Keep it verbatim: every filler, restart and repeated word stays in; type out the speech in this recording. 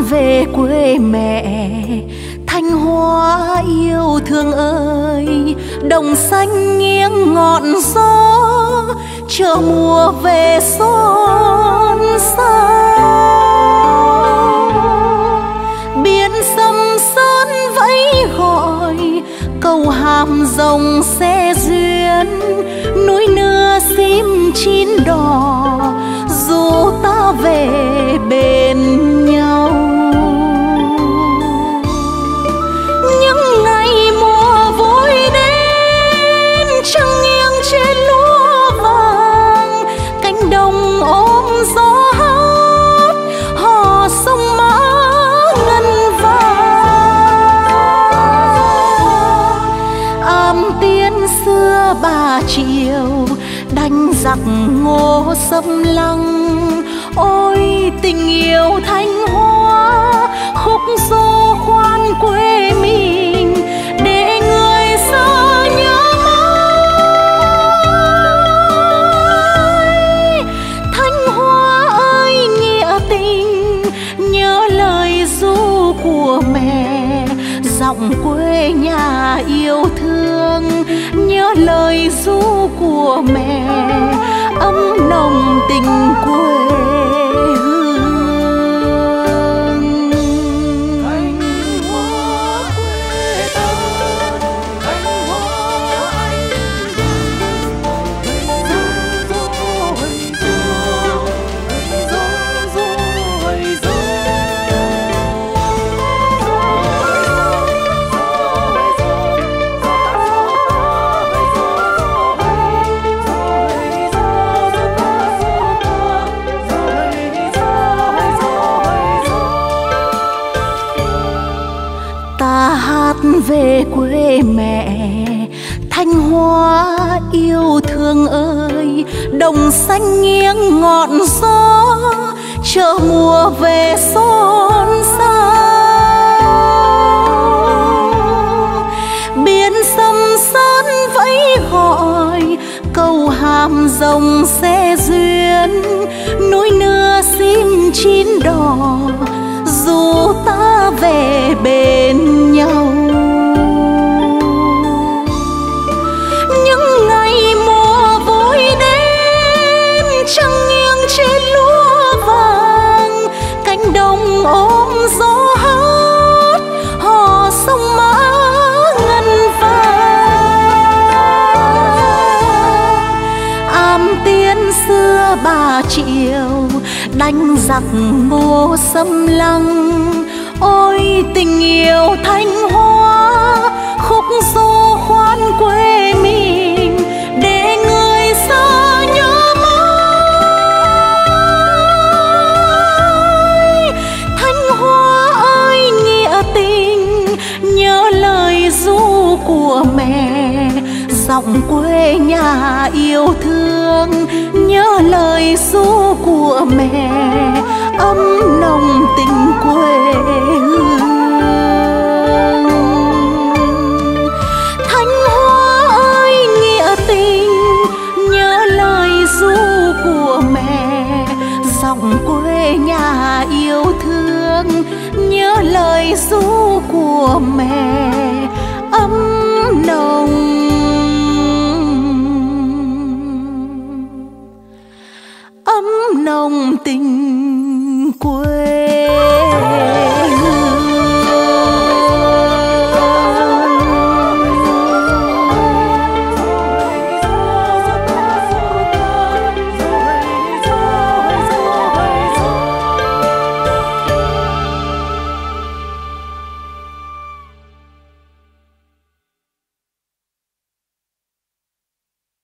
về quê mẹ Thanh Hóa yêu thương ơi, đồng xanh nghiêng ngọn gió, chờ mùa về xôn xao. Biển sầm sơn vẫy gọi, cầu Hàm Rồng xe duyên, núi nưa sim chín đỏ, dù ta về bên nhau. Những ngày mùa vui đến, trăng nghiêng trên lúa vàng, cánh đồng ôm gió hát, hò sông Mã ngân vàng. Àm Tiên xưa Bà Triệu, đánh giặc Ngô xâm lăng. Ôi tình yêu Thanh Hóa, khúc du khoan quê mình, để người xa nhớ mãi. Thanh Hóa ơi nghĩa tình, nhớ lời ru của mẹ, giọng quê nhà yêu thương. Nhớ lời ru của mẹ, ấm nồng tình quê hương. Thanh Hóa quê ta, Thanh Hóa anh về quê mẹ Thanh Hóa yêu thương ơi, đồng xanh nghiêng ngọn gió, chờ mùa về xôn xao. Biển sầm sơn vẫy gọi, cầu Hàm Rồng xe duyên, núi nưa sim chín đỏ, dù ta về bên nhau. Những ngày mùa vui đến, trăng nghiêng trên lúa vàng, cánh đồng ôm gió hát, hò sông Mã ngân vàng. Àm Tiên xưa Bà Triệu, đánh giặc Ngô xâm lăng. Ôi tình yêu Thanh Hóa, khúc du khoan quê mình, để người xa nhớ mãi. Thanh Hóa ơi nghĩa tình, nhớ lời ru của mẹ, giọng quê nhà yêu thương. Nhớ lời ru của mẹ, ấm nồng tình quê hương. Thanh Hóa ơi nghĩa tình, nhớ lời ru của mẹ, giọng quê nhà yêu thương. Nhớ lời ru của mẹ, ấm nồng ấm nồng tình quê.